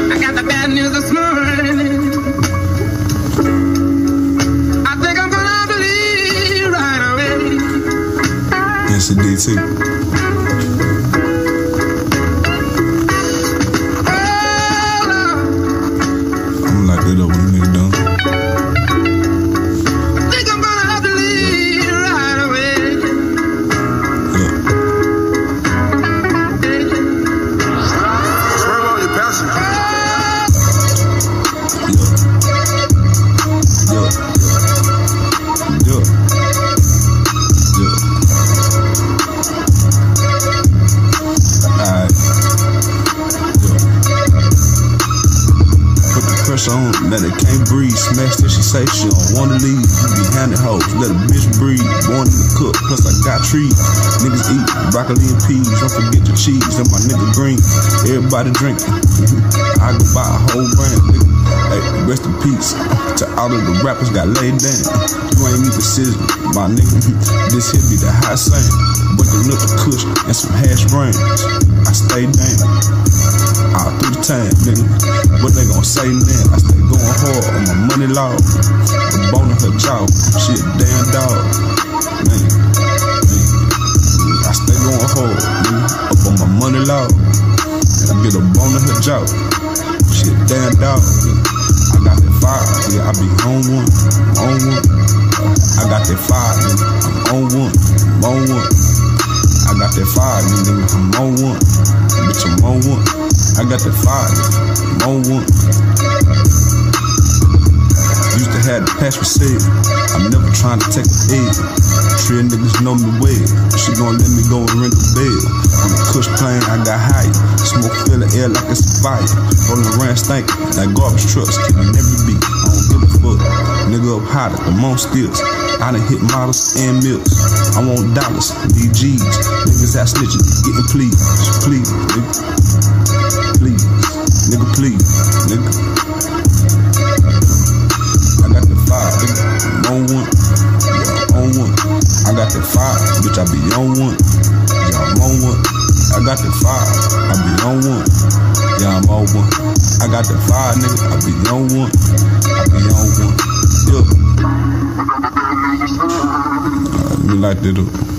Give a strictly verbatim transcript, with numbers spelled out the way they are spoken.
I got the bad news this morning. I think I'm gonna have to leave right away. M C D T. I'm like that up when the nigga done. On that it can't breathe, smash till she say she don't wanna leave. You be handed hoes, let a bitch breathe. Born in the cook, plus I got trees. Niggas eat broccoli and peas, don't forget the cheese and my nigga green. Everybody drinking, I go buy a whole brand, nigga. Hey, rest in peace to all of the rappers got laid down. You ain't need decision, my nigga. This here be the high saying, but the little kush and some hash browns. I stay down all through the time, nigga. What they gon' say now? I stay going hard on my money law. The bone in her jaw, she a damn dog. Man, man. I stay going hard, nigga. Up on my money law. I get a bone in her jaw. She a damn dog, nigga. I got that fire, yeah, I be on one, on one. I got that fire, nigga. I'm on one, I'm on one. I got that fire, nigga. I'm on one, bitch, I'm on one. I got that fire, nigga. I'm on one. Used to have the patch for sale. I'm never trying to take a egg. Trill niggas know me well. She gon' let me go and ring a bell. On the cush plane, I got high. Smoke fill the air like it's a fire. Rolling around stinking like garbage trucks, killing every beat. I don't give a fuck. Nigga up hot at the most stills. I done hit models and milks. I want dollars, D Gs. Niggas out snitching, getting please. Please, nigga. Please, nigga, please, nigga. I got the fire, nigga. I'm on one. Yeah, I'm on one. I got the fire, bitch. I be on one. Yeah, I'm on one. I got the fire. I be on one. Yeah, I'm on one. I got the fire, nigga. I be on one. I be on one. Yeah. Uh, me like that.